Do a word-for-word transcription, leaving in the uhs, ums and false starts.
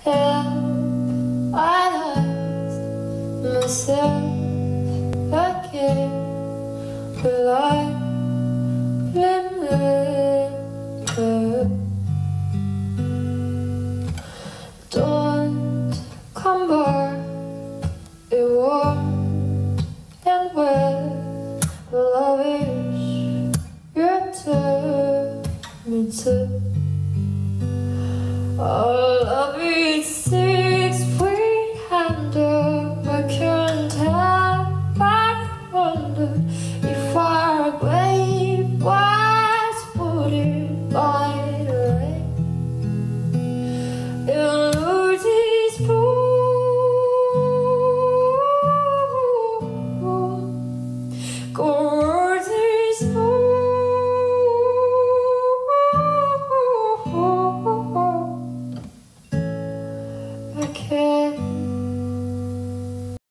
And I asked myself again, will I remember? Don't come back, it warm and wet. Well, I wish you'd tell me to. Our love is six feet under. I can't help but wonder if our grave was put in by the rain. It'll lose its bloom, go lose its bloom. I can't